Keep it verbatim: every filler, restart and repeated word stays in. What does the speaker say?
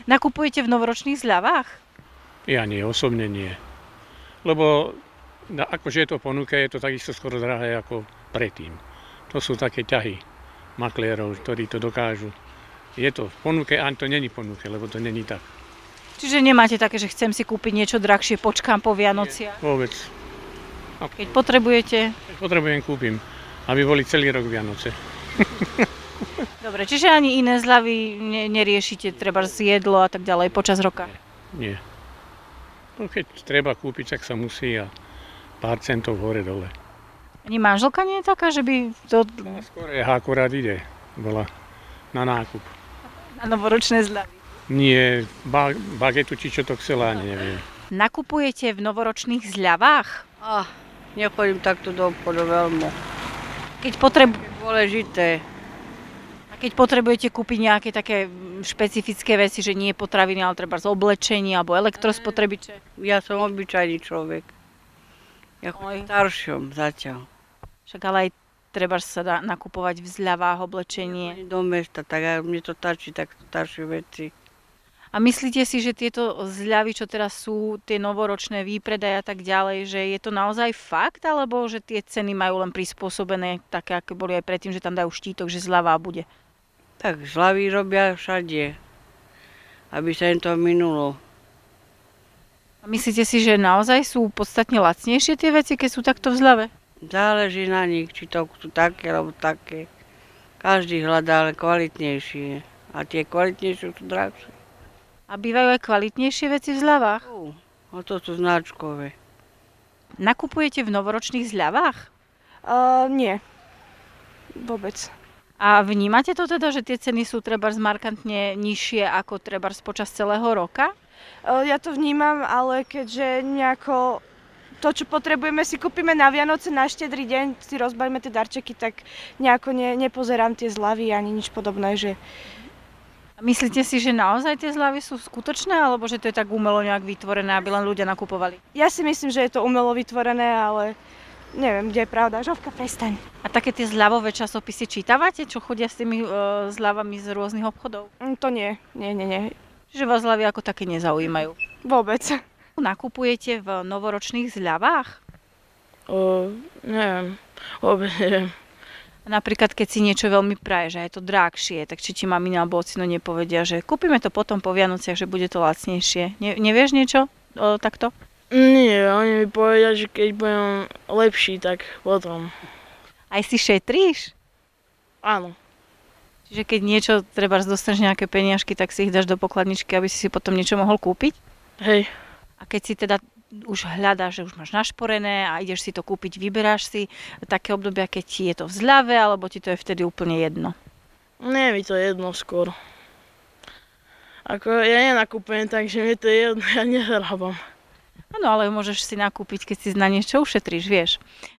Nakupujete v novoročných zľavách? Ja nie, osobne nie. Lebo akože je to ponuka, je to takisto skoro drahé ako predtým. To sú také ťahy maklérov, ktorí to dokážu. Je to v ponuke, ani to není ponuke, lebo to není tak. Čiže nemáte také, že chcem si kúpiť niečo drahšie, počkám po Vianociach? Vôbec. Keď potrebujete? Keď potrebujem, kúpim, aby boli celý rok Vianoce. Dobre, čiže ani iné zľavy ne- neriešite, treba z jedlo a tak ďalej počas roka? Nie. No keď treba kúpiť, tak sa musí a pár centov hore-dole. Ani manželka nie je taká, že by to No, skôr je akurát ide, bola na nákup. na novoročné zľavy? Nie, ba- bagetu či čo to chcela, ani neviem. Nakupujete v novoročných zľavách? Ah, nechodím takto do obchodu veľmi. Keď, potrebu- Dôležité. a keď potrebujete kúpiť nejaké také mm, špecifické veci, že nie potraviny, ale treba z oblečení alebo elektrospotrebiče? Ja som obyčajný človek. Ja Oj. chodím staršom zatiaľ. Však ale aj treba sa dá nakupovať v zľavách oblečenie. Chodím do mesta, tak aj mne to stačí, tak staršie veci. A myslíte si, že tieto zľavy, čo teraz sú, tie novoročné výpredaje a tak ďalej, že je to naozaj fakt, alebo že tie ceny majú len prispôsobené také, aké boli aj predtým, že tam dajú štítok, že zľava bude? Tak zľavy robia všade, aby sa im to minulo. A myslíte si, že naozaj sú podstatne lacnejšie tie veci, keď sú takto v zľave? Záleží na nich, či to sú také, alebo také. Každý hľadá ale kvalitnejšie. A tie kvalitnejšie sú drahšie. A bývajú aj kvalitnejšie veci v zľavách? Sú. A to sú značkové. Nakupujete v novoročných zľavách? Uh, nie. Vôbec. A vnímate to teda, že tie ceny sú trebárs markantne nižšie ako trebárs počas celého roka? Uh, ja to vnímam, ale keďže nejako to, čo potrebujeme, si kúpime na Vianoce, na štedrý deň, si rozbalíme tie darčeky, tak nejako ne, nepozerám tie zľavy ani nič podobné, že A myslíte si, že naozaj tie zľavy sú skutočné, alebo že to je tak umelo nejak vytvorené, aby len ľudia nakupovali? ja si myslím, že je to umelo vytvorené, ale neviem, kde je pravda. Žovka, prestaň. A také tie zľavové časopisy čítavate, čo chodia s tými e, zľavami z rôznych obchodov? Mm, to nie, nie, nie, nie. Že vás zľavy ako také nezaujímajú? Vôbec. Nakupujete v novoročných zľavách? O, neviem, vôbec neviem. Napríklad, keď si niečo veľmi praje, že je to drahšie, tak či ti mamina alebo ocino nepovedia, že kúpime to potom po Vianociach, že bude to lacnejšie. Ne, nevieš niečo o, takto? Nie, oni mi povedia, že keď budem lepší, tak potom. Aj si šetríš? Áno. Čiže keď niečo, treba dostaneš nejaké peniažky, tak si ich dáš do pokladničky, aby si si potom niečo mohol kúpiť? Hej. A keď si teda už hľadáš, že už máš našporené a ideš si to kúpiť, vyberáš si také obdobia, keď ti je to v zľave, alebo ti to je vtedy úplne jedno? Nie mi to jedno skôr. Ako ja nenakupujem, takže mi to je jedno, ja nezarábam. Áno, ale môžeš si nakúpiť, keď si na niečo ušetríš, vieš.